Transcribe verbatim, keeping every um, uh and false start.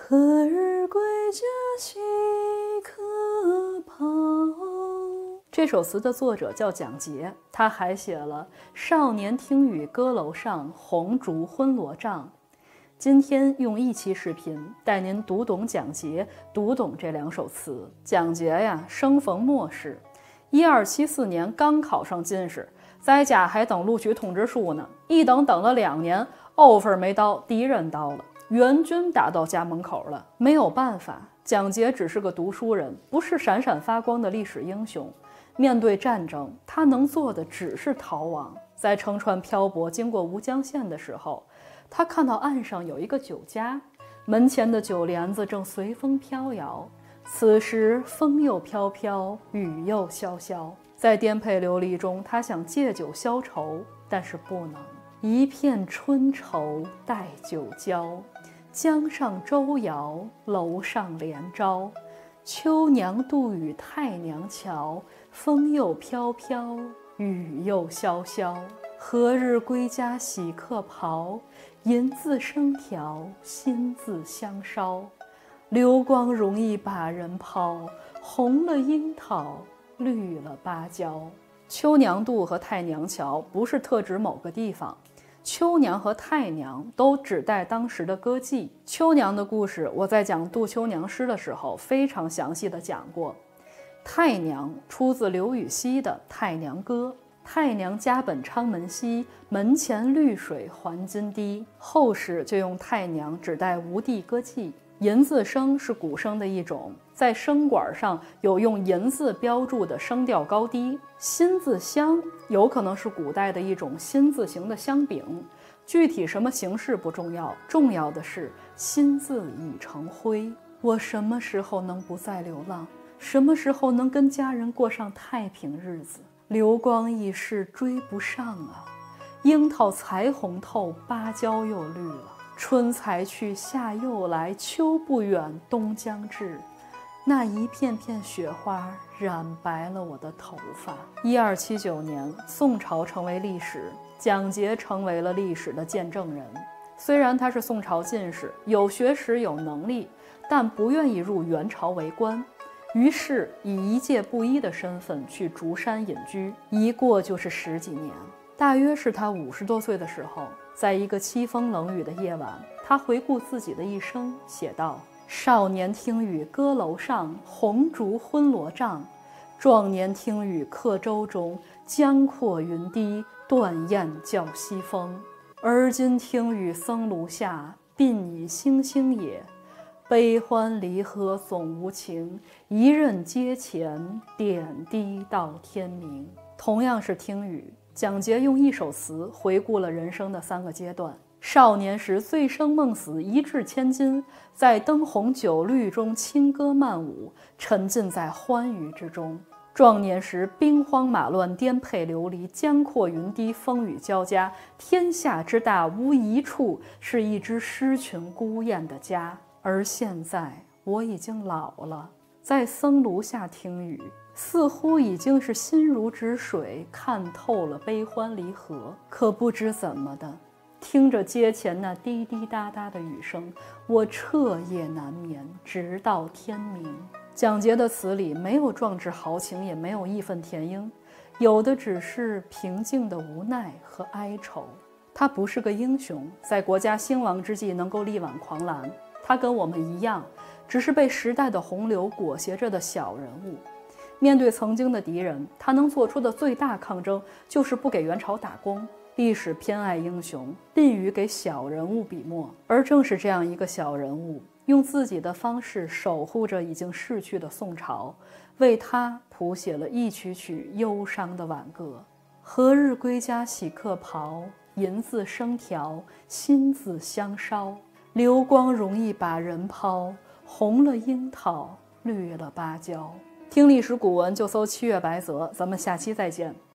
何日归家洗客袍。这首词的作者叫蒋捷，他还写了少年听雨歌楼上，红烛昏罗帐。今天用一期视频带您读懂蒋捷，读懂这两首词。蒋捷呀，生逢末世，一二七四年刚考上进士，在家还等录取通知书呢，一等等了两年，offer没到，敌人到了，援军打到家门口了。没有办法，蒋捷只是个读书人，不是闪闪发光的历史英雄。面对战争，他能做的只是逃亡。在乘船漂泊经过吴江县的时候，他看到岸上有一个酒家，门前的酒帘子正随风飘摇。此时风又飘飘，雨又潇潇，在颠沛流离中，他想借酒消愁，但是不能。一片春愁带酒浇，江上舟摇，楼上帘招。秋娘渡与太娘桥，风又飘飘，雨又潇潇。何日归家洗客袍？银字生条，心字相烧。流光容易把人抛，红了樱桃，绿了芭蕉。秋娘渡和太娘桥不是特指某个地方，秋娘和太娘都指代当时的歌妓。秋娘的故事我在讲杜秋娘诗的时候非常详细的讲过。太娘出自刘禹锡的《太娘歌》，太娘家本昌门西，门前绿水还金堤。后世就用太娘指代吴地歌妓。银字声是鼓声的一种，在声管上有用银字标注的声调高低。心字香有可能是古代的一种心字形的香饼，具体什么形式不重要，重要的是心字已成灰。我什么时候能不再流浪？什么时候能跟家人过上太平日子？流光易逝追不上啊，樱桃才红透，芭蕉又绿了。春才去，夏又来，秋不远，冬将至。那一片片雪花染白了我的头发。一二七九年，宋朝成为历史，蒋捷成为了历史的见证人。虽然他是宋朝进士，有学识有能力，但不愿意入元朝为官，于是以一介布衣的身份去竹山隐居，一过就是十几年。大约是他五十多岁的时候，在一个凄风冷雨的夜晚，他回顾自己的一生，写道：少年听雨歌楼上，红烛昏罗帐。壮年听雨客舟中，江阔云低，断雁叫西风。而今听雨僧庐下，鬓已星星也。悲欢离合总无情，一任阶前，点滴到天明。同样是听雨，蒋捷用一首词回顾了人生的三个阶段。少年时醉生梦死，一掷千金，在灯红酒绿中轻歌曼舞，沉浸在欢愉之中。壮年时兵荒马乱，颠沛流离，江阔云低，风雨交加，天下之大无一处是一只失群孤雁的家。而现在我已经老了，在僧庐下听雨，似乎已经是心如止水，看透了悲欢离合。可不知怎么的，听着街前那滴滴答答的雨声，我彻夜难眠，直到天明。蒋捷的词里没有壮志豪情，也没有义愤填膺，有的只是平静的无奈和哀愁。他不是个英雄，在国家兴亡之际能够力挽狂澜。他跟我们一样，只是被时代的洪流裹挟着的小人物。面对曾经的敌人，他能做出的最大抗争就是不给元朝打工。历史偏爱英雄，吝于给小人物笔墨，而正是这样一个小人物，用自己的方式守护着已经逝去的宋朝，为他谱写了一曲曲忧伤的挽歌。何日归家洗客袍？银字生条，心字相烧。流光容易把人抛，红了樱桃，绿了芭蕉。听历史古文就搜七月白泽，咱们下期再见。